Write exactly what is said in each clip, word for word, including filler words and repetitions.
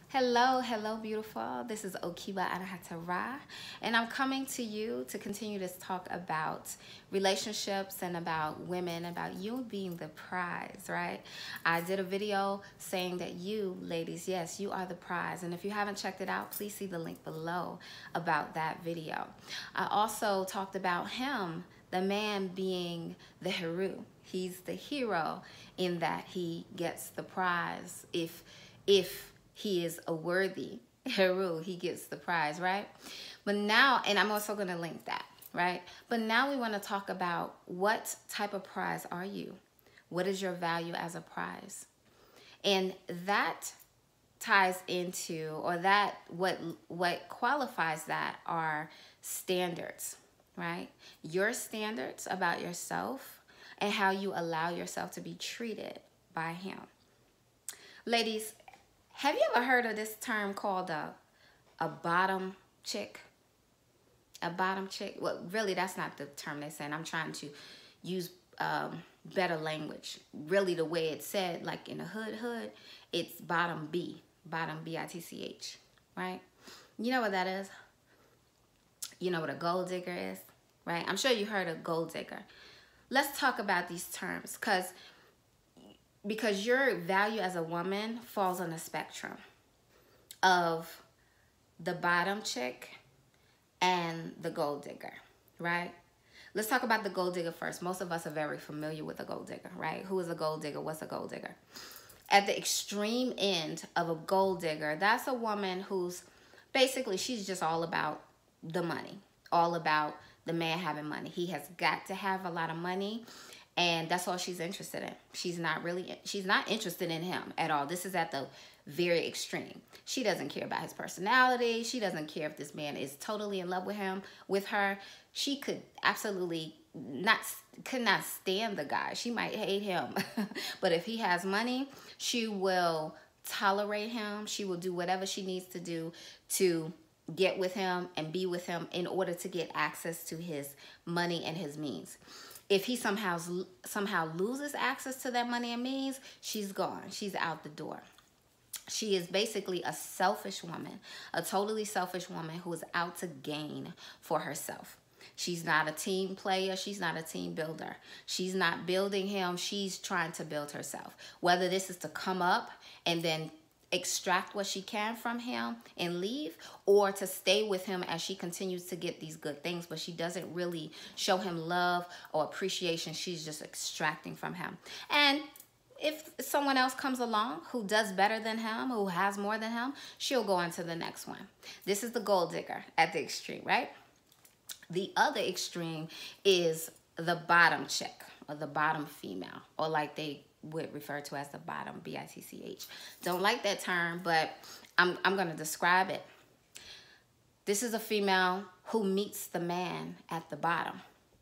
Hello, hello, beautiful. This is Okiba Anahatara, and I'm coming to you to continue this talk about relationships and about women, about you being the prize, right? I did a video saying that you, ladies, yes, you are the prize, and if you haven't checked it out, please see the link below about that video. I also talked about him, the man being the hero. He's the hero in that he gets the prize if, if, he is a worthy hero, he gets the prize, right? But now, and I'm also going to link that, right? But now we want to talk about what type of prize are you? What is your value as a prize? And that ties into, or that, what, what qualifies that are standards, right? Your standards about yourself and how you allow yourself to be treated by him. Ladies, have you ever heard of this term called a, a bottom chick? A bottom chick? Well, really, that's not the term they're saying. I'm trying to use um, better language. Really, the way it's said, like in the hood, hood, it's bottom B. Bottom B I T C H, right? You know what that is? You know what a gold digger is, right? I'm sure you heard of gold digger. Let's talk about these terms, because Because your value as a woman falls on the spectrum of the bottom chick and the gold digger, right? Let's talk about the gold digger first. Most of us are very familiar with a gold digger, right? Who is a gold digger? What's a gold digger? At the extreme end of a gold digger, that's a woman who's basically, she's just all about the money, all about the man having money. He has got to have a lot of money. And that's all she's interested in. She's not really, she's not interested in him at all. This is at the very extreme. She doesn't care about his personality. She doesn't care if this man is totally in love with him, with her. She could absolutely not, could not stand the guy. She might hate him. But if he has money, she will tolerate him. She will do whatever she needs to do to get with him and be with him in order to get access to his money and his means. If he somehow somehow loses access to that money and means, she's gone. She's out the door. She is basically a selfish woman, a totally selfish woman who is out to gain for herself. She's not a team player. She's not a team builder. She's not building him. She's trying to build herself. Whether this is to come up and then extract what she can from him and leave, or to stay with him as she continues to get these good things, but she doesn't really show him love or appreciation. She's just extracting from him. And if someone else comes along who does better than him, who has more than him, she'll go on to the next one. This is the gold digger at the extreme, right? The other extreme is the bottom chick, or the bottom female, or like they would refer to as the bottom, B I T C H. Don't like that term, but I'm, I'm going to describe it. This is a female who meets the man at the bottom.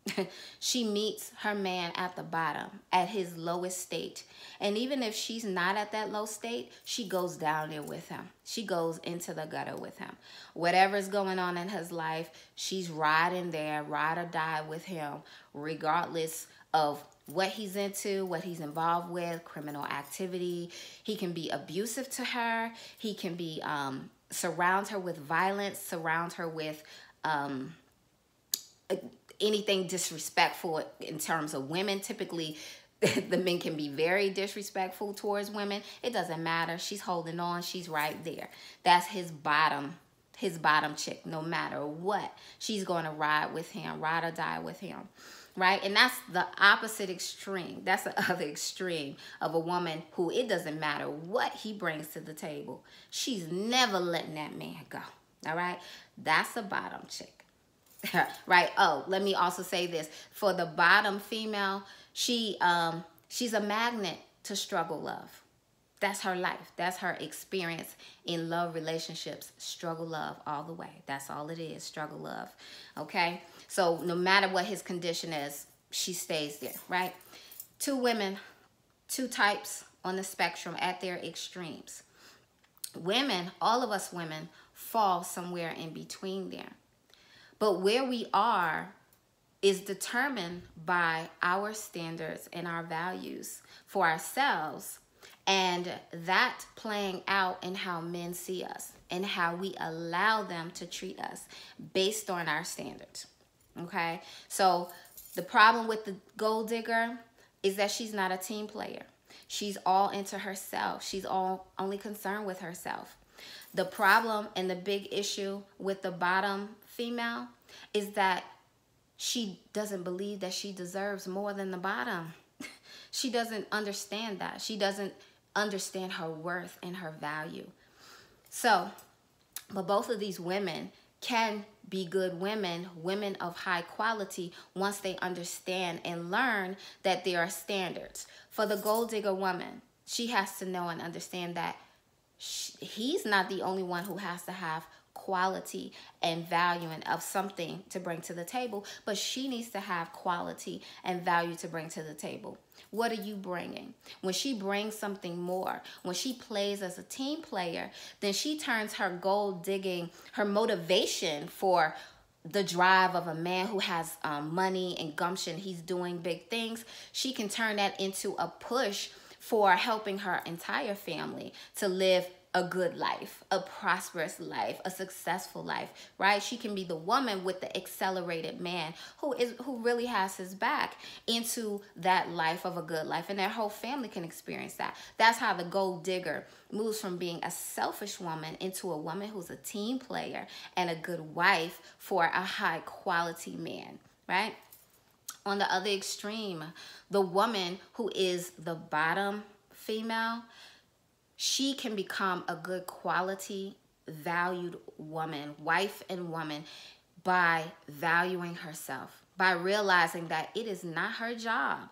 She meets her man at the bottom, at his lowest state. And even if she's not at that low state, she goes down there with him. She goes into the gutter with him. Whatever's going on in his life, she's riding there, ride or die with him, regardless of what he's into, what he's involved with, criminal activity. He can be abusive to her. He can be, um, surround her with violence, surround her with um, anything disrespectful in terms of women. Typically, the men can be very disrespectful towards women. It doesn't matter. She's holding on. She's right there. That's his bottom, his bottom chick. No matter what, she's going to ride with him, ride or die with him. Right? And that's the opposite extreme. That's the other extreme of a woman who, it doesn't matter what he brings to the table. She's never letting that man go. All right? That's a bottom chick. Right? Oh, let me also say this. For the bottom female, she um she's a magnet to struggle love. That's her life. That's her experience in love relationships. Struggle love all the way. That's all it is. Struggle love. Okay? So no matter what his condition is, she stays there, right? Two women, two types on the spectrum at their extremes. Women, all of us women, fall somewhere in between there. But where we are is determined by our standards and our values for ourselves And that playing out in how men see us and how we allow them to treat us based on our standards. Okay? So the problem with the gold digger is that she's not a team player. She's all into herself. She's all only concerned with herself. The problem and the big issue with the bottom female is that she doesn't believe that she deserves more than the bottom. She doesn't understand that. She doesn't understand her worth and her value. So, but both of these women can be good women, women of high quality, once they understand and learn that there are standards. For the gold digger woman, she has to know and understand that she, he's not the only one who has to have quality and value and of something to bring to the table, but she needs to have quality and value to bring to the table. What are you bringing? When she brings something more, when she plays as a team player, then she turns her gold digging, her motivation for the drive of a man who has um, money and gumption, he's doing big things, she can turn that into a push for helping her entire family to live a good life, a prosperous life, a successful life, right? She can be the woman with the accelerated man who is who really has his back into that life of a good life, and their whole family can experience that. That's how the gold digger moves from being a selfish woman into a woman who's a team player and a good wife for a high quality man, right? On the other extreme, the woman who is the bottom female, she can become a good quality, valued woman, wife and woman, by valuing herself, by realizing that it is not her job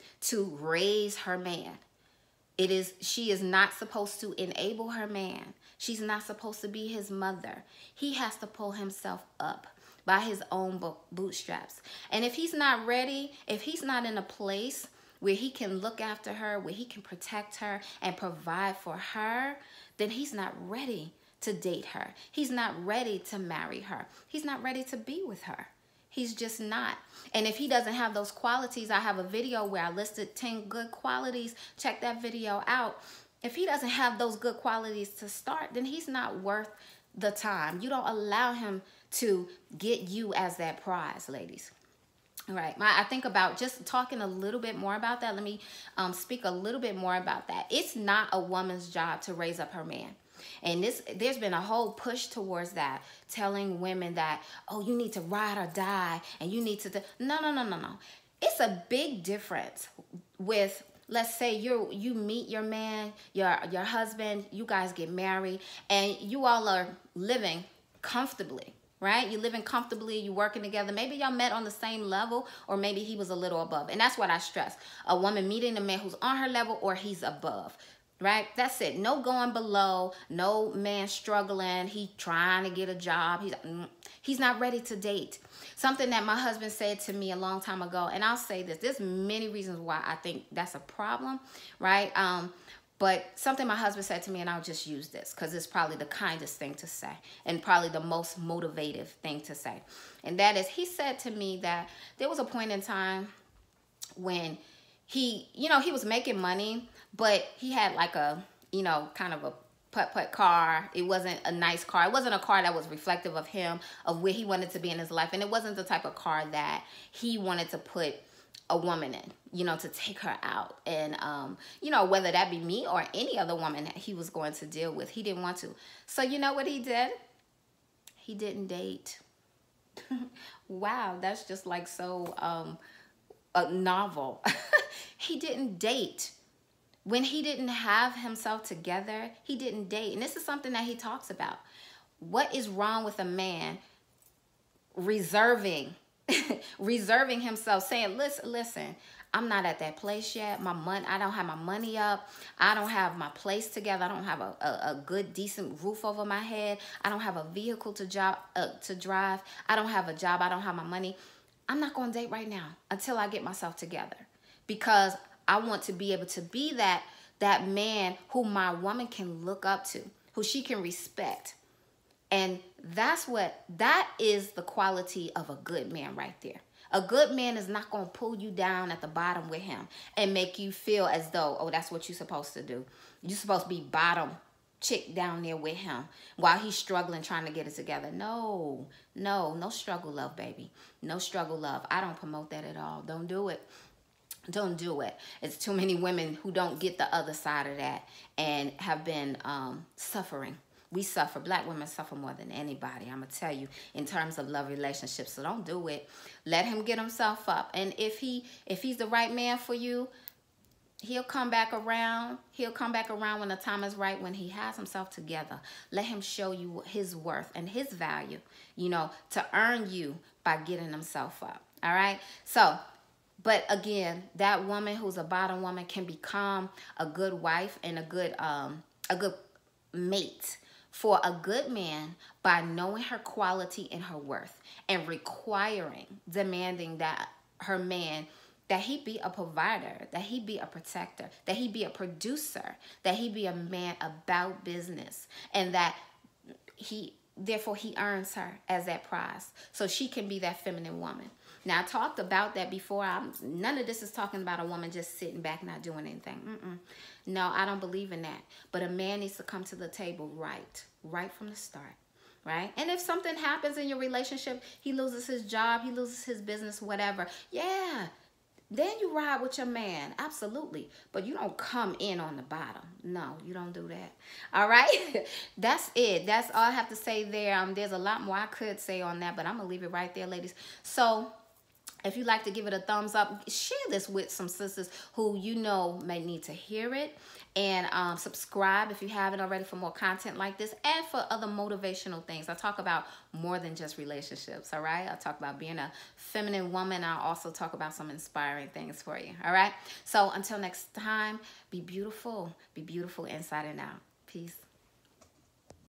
to raise her man. It is, she is not supposed to enable her man. She's not supposed to be his mother. He has to pull himself up by his own bootstraps. And if he's not ready, if he's not in a place where he can look after her, where he can protect her and provide for her, then he's not ready to date her. He's not ready to marry her. He's not ready to be with her. He's just not. And if he doesn't have those qualities, I have a video where I listed ten good qualities. Check that video out. If he doesn't have those good qualities to start, then he's not worth the time. You don't allow him to get you as that prize, ladies. All right, I think about just talking a little bit more about that. Let me um, speak a little bit more about that. It's not a woman's job to raise up her man. And this, there's been a whole push towards that, telling women that, oh, you need to ride or die, and you need to, no, no, no, no, no. It's a big difference with, let's say you you meet your man, your, your husband, you guys get married, and you all are living comfortably. Right? You're living comfortably, you're working together. Maybe y'all met on the same level, or maybe he was a little above. And that's what I stress. A woman meeting a man who's on her level or he's above. Right? That's it. No going below. No man struggling. He trying to get a job. He's, he's not ready to date. Something that my husband said to me a long time ago, and I'll say this. There's many reasons why I think that's a problem. Right? Um, But something my husband said to me, and I'll just use this because it's probably the kindest thing to say and probably the most motivative thing to say. And that is, he said to me that there was a point in time when he, you know, he was making money, but he had like a, you know, kind of a putt-putt car. It wasn't a nice car. It wasn't a car that was reflective of him, of where he wanted to be in his life. And it wasn't the type of car that he wanted to put a woman in, you know, to take her out. And, um, you know, whether that be me or any other woman that he was going to deal with, he didn't want to. So you know what he did? He didn't date. Wow, that's just like so um, a novel. He didn't date. When he didn't have himself together, he didn't date. And this is something that he talks about. What is wrong with a man reserving reserving himself, saying, listen, listen, I'm not at that place yet. My money, I don't have my money up. I don't have my place together. I don't have a, a, a good, decent roof over my head. I don't have a vehicle to job uh, to drive. I don't have a job. I don't have my money. I'm not going to date right now until I get myself together, because I want to be able to be that that man who my woman can look up to, who she can respect. And that's what, that is the quality of a good man right there. A good man is not going to pull you down at the bottom with him and make you feel as though, oh, that's what you're supposed to do. You're supposed to be bottom chick down there with him while he's struggling trying to get it together. No, no, no struggle love, baby. No struggle love. I don't promote that at all. Don't do it. Don't do it. It's too many women who don't get the other side of that and have been um, suffering. We suffer. Black women suffer more than anybody, I'm going to tell you, in terms of love relationships. So don't do it. Let him get himself up. And if he if he's the right man for you, he'll come back around. He'll come back around when the time is right, when he has himself together. Let him show you his worth and his value, you know, to earn you by getting himself up. All right? So, but again, that woman who's a bottom woman can become a good wife and a good um a good mate for a good man by knowing her quality and her worth and requiring, demanding that her man, that he be a provider, that he be a protector, that he be a producer, that he be a man about business, and that he, therefore he earns her as that prize so she can be that feminine woman. Now, I talked about that before. I'm, none of this is talking about a woman just sitting back not doing anything. Mm-mm. No, I don't believe in that. But a man needs to come to the table right, right from the start, right? And if something happens in your relationship, he loses his job, he loses his business, whatever, yeah, then you ride with your man, absolutely. But you don't come in on the bottom. No, you don't do that. All right? That's it. That's all I have to say there. Um, there's a lot more I could say on that, but I'm going to leave it right there, ladies. So if you'd like to give it a thumbs up, share this with some sisters who you know may need to hear it. And um, subscribe if you haven't already for more content like this and for other motivational things. I talk about more than just relationships, all right? I talk about being a feminine woman. I also talk about some inspiring things for you, all right? So until next time, be beautiful. Be beautiful inside and out. Peace.